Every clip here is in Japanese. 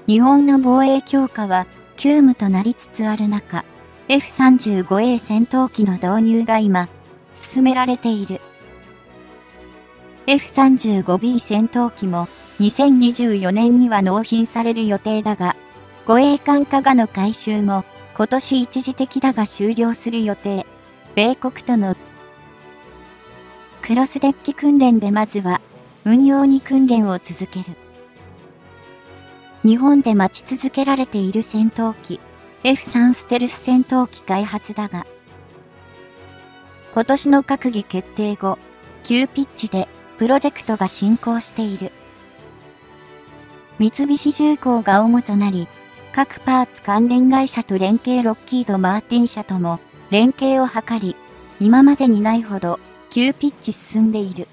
日本の防衛強化は急務となりつつある中、F-35A 戦闘機の導入が今、進められている。F-35B 戦闘機も2024年には納品される予定だが、護衛艦加賀の改修も今年一時的だが終了する予定。米国とのクロスデッキ訓練でまずは運用に訓練を続ける。日本で待ち続けられている戦闘機 F3 ステルス戦闘機開発だが、今年の閣議決定後、急ピッチでプロジェクトが進行している。三菱重工が主となり、各パーツ関連会社と連携ロッキード・マーティン社とも連携を図り、今までにないほど急ピッチ進んでいる。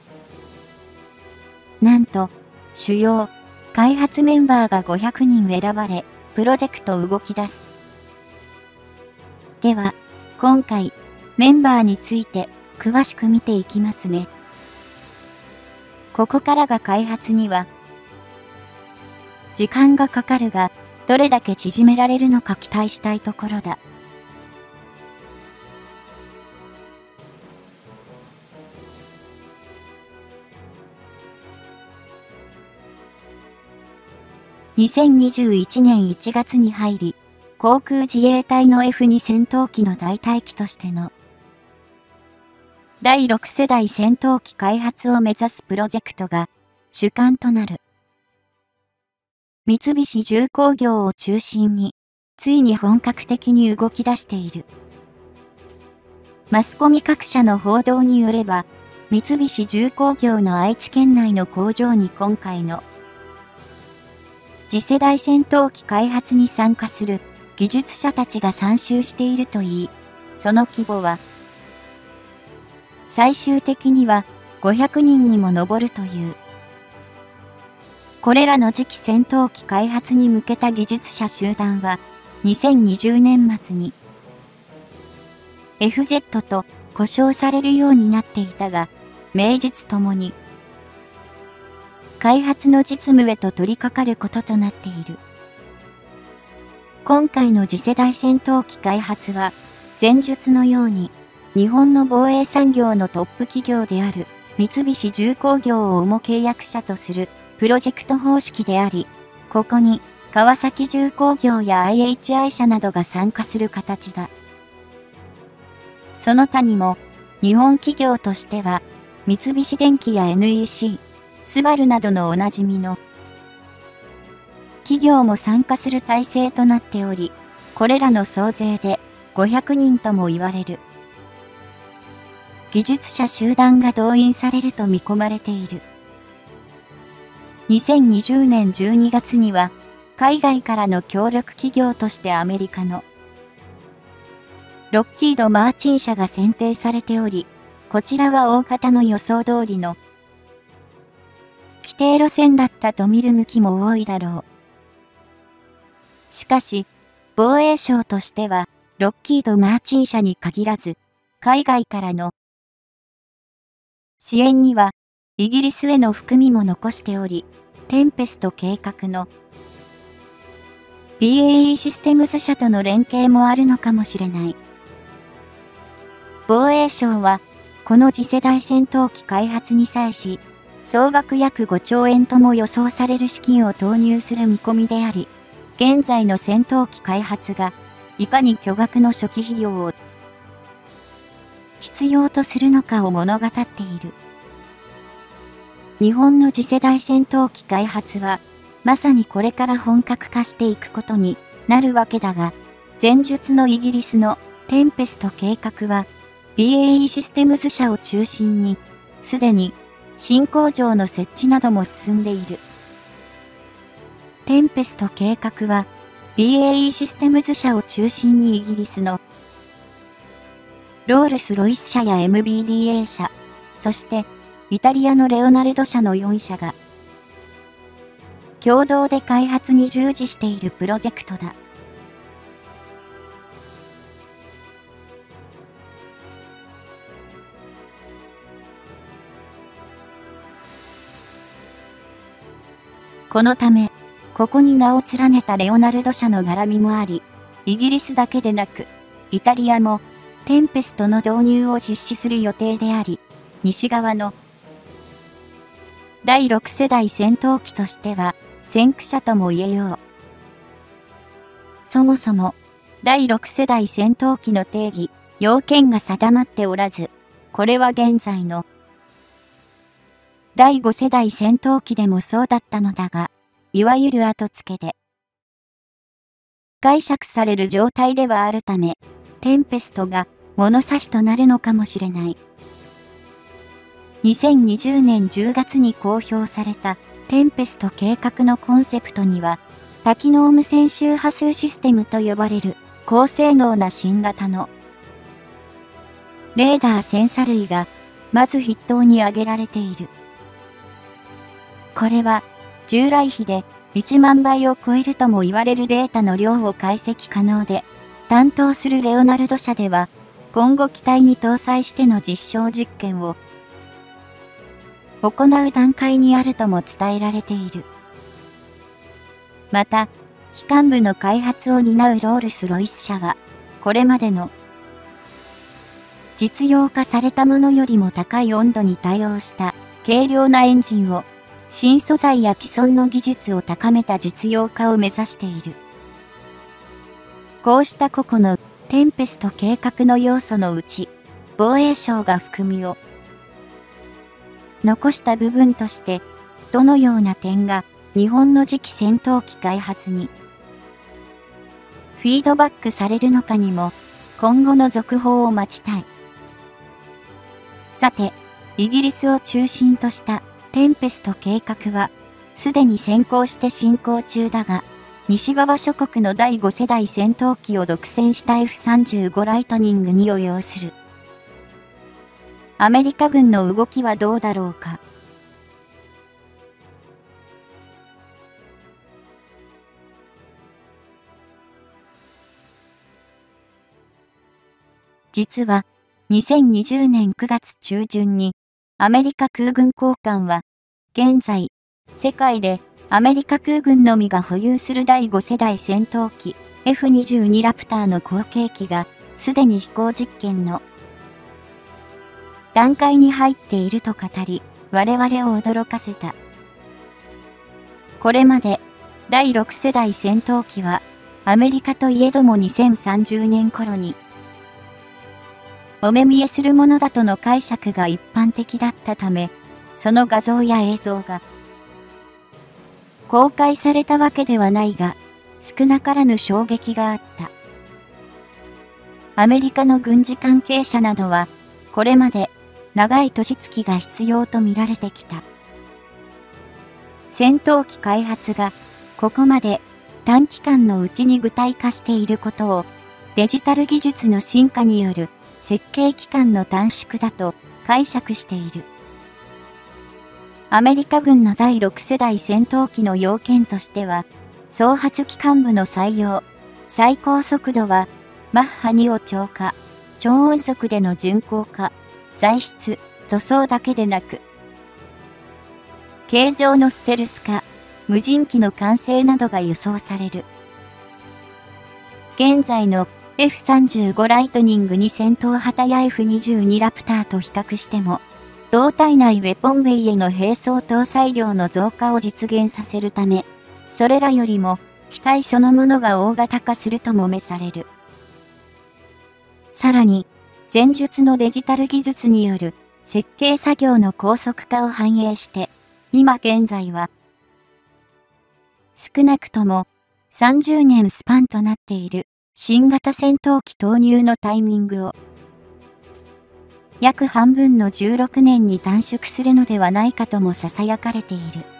なんと、主要開発メンバーが500人選ばれ、プロジェクト動き出す。では、今回、メンバーについて詳しく見ていきますね。ここからが開発には、時間がかかるが、どれだけ縮められるのか期待したいところだ。2021年1月に入り、航空自衛隊の F2 戦闘機の代替機としての第6世代戦闘機開発を目指すプロジェクトが主幹となる。三菱重工業を中心に、ついに本格的に動き出している。マスコミ各社の報道によれば、三菱重工業の愛知県内の工場に今回の次世代戦闘機開発に参加する技術者たちが参集しているといい、その規模は最終的には500人にも上るという。これらの次期戦闘機開発に向けた技術者集団は、2020年末に FZ と呼称されるようになっていたが、名実ともに開発の実務へと取り掛かることとなっている。今回の次世代戦闘機開発は、前述のように、日本の防衛産業のトップ企業である三菱重工業を主契約者とするプロジェクト方式であり、ここに川崎重工業や IHI 社などが参加する形だ。その他にも、日本企業としては、三菱電機や NEC、スバルなどのおなじみの企業も参加する体制となっており、これらの総勢で500人とも言われる。技術者集団が動員されると見込まれている。2020年12月には、海外からの協力企業としてアメリカのロッキード・マーチン社が選定されており、こちらは大方の予想通りの規定路線だったと見る向きも多いだろう。しかし、防衛省としては、ロッキード・マーチン社に限らず、海外からの支援には、イギリスへの含みも残しており、テンペスト計画の BAE システムズ社との連携もあるのかもしれない。防衛省は、この次世代戦闘機開発に際し、総額約5兆円とも予想される資金を投入する見込みであり、現在の戦闘機開発が、いかに巨額の初期費用を必要とするのかを物語っている。日本の次世代戦闘機開発は、まさにこれから本格化していくことになるわけだが、前述のイギリスのテンペスト計画は、BAE システムズ社を中心に、すでに新工場の設置なども進んでいる。テンペスト計画は、BAE システムズ社を中心にイギリスのロールス・ロイス社や MBDA 社、そしてイタリアのレオナルド社の4社が共同で開発に従事しているプロジェクトだ。このため、 ここに名を連ねたレオナルド社の絡みもあり、イギリスだけでなく、イタリアもテンペストの導入を実施する予定であり、西側の第6世代戦闘機としては先駆者とも言えよう。そもそも第6世代戦闘機の定義、要件が定まっておらず、これは現在の第5世代戦闘機でもそうだったのだが、いわゆる後付けで解釈される状態ではあるため、テンペストが物差しとなるのかもしれない。2020年10月に公表されたテンペスト計画のコンセプトには、多機能無線周波数システムと呼ばれる高性能な新型のレーダーセンサ類がまず筆頭に挙げられている。これは従来比で1万倍を超えるとも言われるデータの量を解析可能で、担当するレオナルド社では今後機体に搭載しての実証実験を行う段階にあるとも伝えられている。また、機関部の開発を担うロールス・ロイス社は、これまでの実用化されたものよりも高い温度に対応した軽量なエンジンを、新素材や既存の技術を高めた実用化を目指している。こうした個々のテンペスト計画の要素のうち、防衛省が含みを残した部分として、どのような点が日本の次期戦闘機開発にフィードバックされるのかにも今後の続報を待ちたい。さて、イギリスを中心としたテンペスト計画はすでに先行して進行中だが、西側諸国の第5世代戦闘機を独占した F-35 ライトニングにを要する。アメリカ軍の動きはどうだろうか。実は、2020年9月中旬に、アメリカ空軍高官は、現在、世界でアメリカ空軍のみが保有する第5世代戦闘機 F-22 ラプターの後継機が、すでに飛行実験の段階に入っていると語り、我々を驚かせた。これまで、第6世代戦闘機は、アメリカといえども2030年頃に、お目見えするものだとの解釈が一般的だったため、その画像や映像が公開されたわけではないが、少なからぬ衝撃があった。アメリカの軍事関係者などは、これまで長い年月が必要と見られてきた。戦闘機開発がここまで短期間のうちに具体化していることを、デジタル技術の進化による設計期間の短縮だと解釈している。アメリカ軍の第6世代戦闘機の要件としては、総発機関部の採用、最高速度はマッハ2を超過、超音速での巡航化、材質、塗装だけでなく、形状のステルス化、無人機の完成などが予想される。現在のF-35 ライトニング2戦闘旗や F-22 ラプターと比較しても、胴体内ウェポンウェイへの並走搭載量の増加を実現させるため、それらよりも機体そのものが大型化するともめされる。さらに、前述のデジタル技術による設計作業の高速化を反映して、今現在は、少なくとも30年スパンとなっている新型戦闘機投入のタイミングを約半分の16年に短縮するのではないかとも囁かれている。